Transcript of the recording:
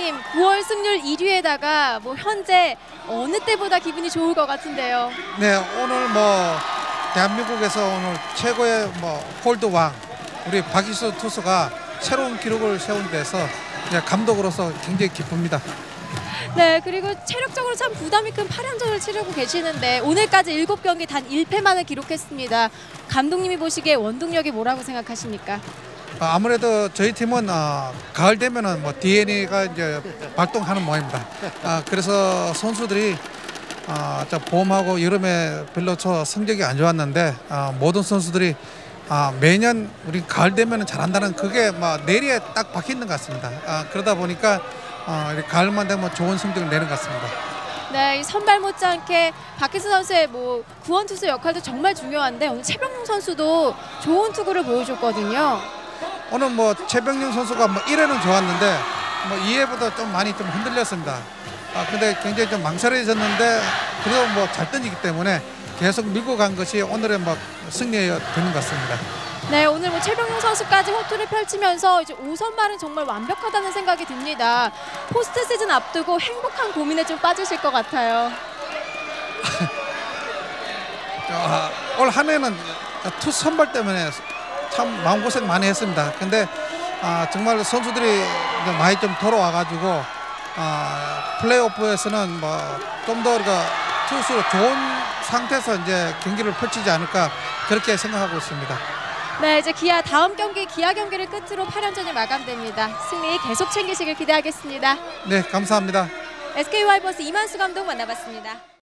감독님, 9월 승률 1위에다가 뭐 현재 어느 때보다 기분이 좋을 것 같은데요. 네, 오늘 뭐 대한민국에서 오늘 최고의 뭐 홀드 왕 우리 박희수 투수가 새로운 기록을 세운 데서 감독으로서 굉장히 기쁩니다. 네, 그리고 체력적으로 참 부담이 큰 8연전을 치르고 계시는데 오늘까지 7경기 단 1패만을 기록했습니다. 감독님이 보시기에 원동력이 뭐라고 생각하십니까? 아무래도 저희 팀은 가을 되면은 뭐 DNA가 이제 발동하는 모양입니다. 그래서 선수들이 봄하고 여름에 별로 성적이 안 좋았는데 모든 선수들이 매년 우리 가을 되면은 잘한다는 그게 막 내리에 딱 박혀 있는 것 같습니다. 그러다 보니까 가을만 되면 좋은 성적을 내는 것 같습니다. 네, 이 선발 못지않게 박희수 선수의 뭐 구원 투수 역할도 정말 중요한데 오늘 최병용 선수도 좋은 투구를 보여줬거든요. 오늘 뭐 최병용 선수가 뭐 1회는 좋았는데 뭐 2회보다 좀 많이 좀 흔들렸습니다. 근데 굉장히 좀 망설여졌는데 그래도 뭐 잘 던지기 때문에 계속 밀고 간 것이 오늘의 뭐 승리에 되는 것 같습니다. 네, 오늘 뭐 최병용 선수까지 호투를 펼치면서 이제 5선발은 정말 완벽하다는 생각이 듭니다. 포스트 시즌 앞두고 행복한 고민에 좀 빠지실 것 같아요. 올 한 해는 투 선발 때문에 참 마음고생 많이 했습니다. 근데 정말 선수들이 이제 많이 좀 돌아와가지고 플레이오프에서는 뭐 좀 더 투수로 좋은 상태에서 이제 경기를 펼치지 않을까 그렇게 생각하고 있습니다. 네, 이제 다음 경기 기아 경기를 끝으로 8연전이 마감됩니다. 승리 계속 챙기시길 기대하겠습니다. 네, 감사합니다. SK 와이번스 이만수 감독 만나봤습니다.